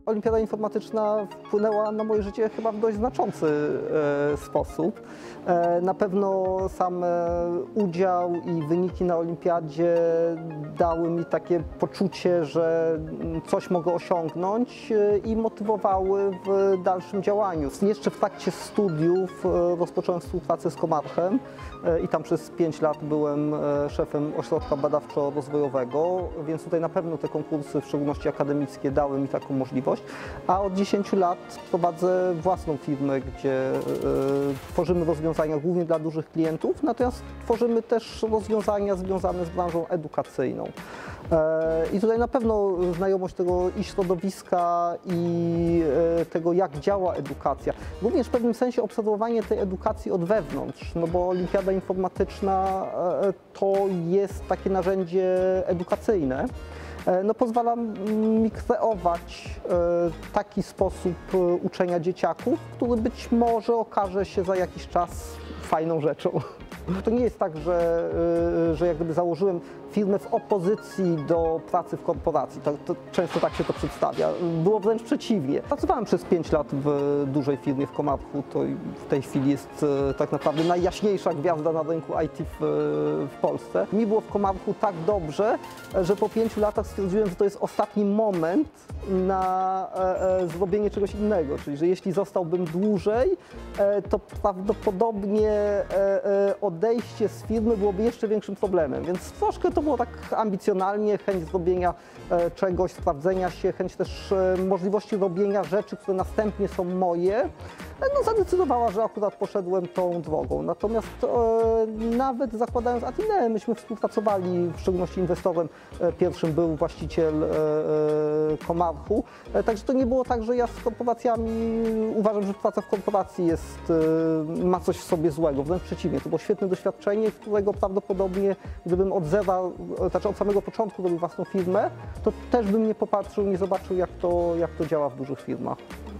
Olimpiada informatyczna wpłynęła na moje życie chyba w dość znaczący sposób. Na pewno sam udział i wyniki na olimpiadzie dały mi takie poczucie, że coś mogę osiągnąć i motywowały w dalszym działaniu. Jeszcze w trakcie studiów rozpocząłem współpracę z Comarchem i tam przez 5 lat byłem szefem ośrodka badawczo-rozwojowego, więc tutaj na pewno te konkursy, w szczególności akademickie, dały mi taką możliwość. A od 10 lat prowadzę własną firmę, gdzie tworzymy rozwiązania głównie dla dużych klientów, natomiast tworzymy też rozwiązania związane z branżą edukacyjną. I tutaj na pewno znajomość tego i środowiska, i tego, jak działa edukacja. Również w pewnym sensie obserwowanie tej edukacji od wewnątrz, no bo olimpiada informatyczna to jest takie narzędzie edukacyjne. No, pozwala mi kreować taki sposób uczenia dzieciaków, który być może okaże się za jakiś czas fajną rzeczą. To nie jest tak, że jak gdyby założyłem firmę w opozycji do pracy w korporacji. Często tak się to przedstawia. Było wręcz przeciwnie. Pracowałem przez 5 lat w dużej firmie w Comarchu. To w tej chwili jest tak naprawdę najjaśniejsza gwiazda na rynku IT w Polsce. Mi było w Comarchu tak dobrze, że po 5 latach stwierdziłem, że to jest ostatni moment na zrobienie czegoś innego. Czyli, że jeśli zostałbym dłużej, to prawdopodobnie odejście z firmy byłoby jeszcze większym problemem. Więc troszkę to było tak ambicjonalnie, chęć zrobienia czegoś, sprawdzenia się, chęć też możliwości robienia rzeczy, które następnie są moje, no zadecydowała, że akurat poszedłem tą drogą. Natomiast nawet zakładając Atinę, myśmy współpracowali, w szczególności inwestorem pierwszym był właściciel Comarchu, także to nie było tak, że ja z korporacjami uważam, że praca w korporacji ma coś w sobie złego, wręcz przeciwnie, to było świetne doświadczenie, którego prawdopodobnie gdybym od zera, znaczy od samego początku robił własną firmę, to też bym nie popatrzył, nie zobaczył, jak to działa w dużych firmach.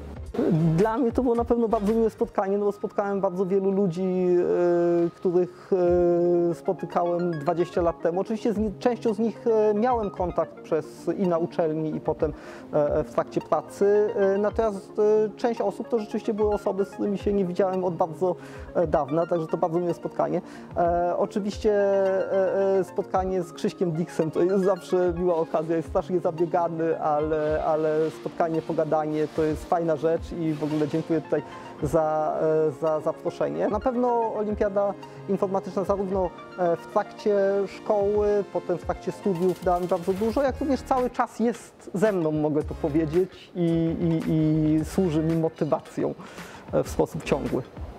Dla mnie to było na pewno bardzo miłe spotkanie, no bo spotkałem bardzo wielu ludzi, których spotykałem 20 lat temu. Oczywiście częścią z nich miałem kontakt i na uczelni, i potem w trakcie pracy. Natomiast część osób to rzeczywiście były osoby, z którymi się nie widziałem od bardzo dawna, także to bardzo miłe spotkanie. Oczywiście spotkanie z Krzyśkiem Dixem to jest zawsze miła okazja, jest strasznie zabiegany, ale spotkanie, pogadanie to jest fajna rzecz. I w ogóle dziękuję tutaj za zaproszenie. Na pewno olimpiada informatyczna zarówno w trakcie szkoły, potem w trakcie studiów dała mi bardzo dużo, jak również cały czas jest ze mną, mogę to powiedzieć, i służy mi motywacją w sposób ciągły.